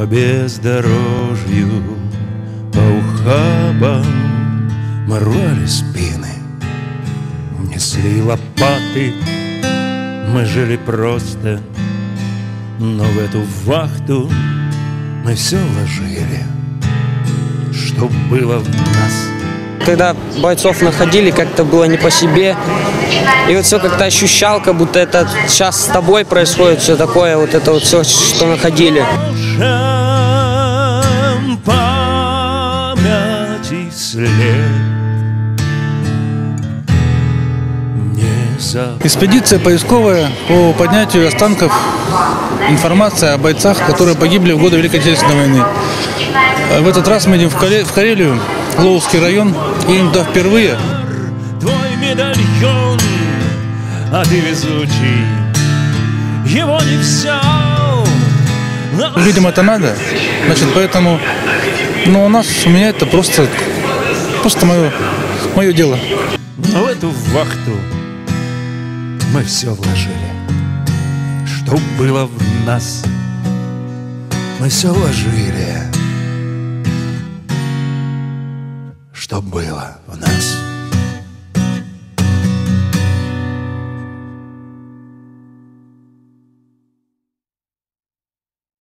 По бездорожью, по ухабам мы рвали спины, несли лопаты. Мы жили просто, но в эту вахту мы все вложили, что было в нас. Когда бойцов находили, как-то было не по себе. И вот все как-то ощущал, как будто это сейчас с тобой происходит, все такое, вот это вот все, что находили. Памяти след. Экспедиция поисковая по поднятию останков, информация о бойцах, которые погибли в годы Великой Отечественной войны. В этот раз мы идем в Карелию, Лоуский район, и туда впервые. Твой медальон, а ты везучий, его не взял. Людям это надо, значит, поэтому, у меня это просто мое дело. Но в эту вахту мы все вложили, что было в нас. Мы все вложили, что было в нас.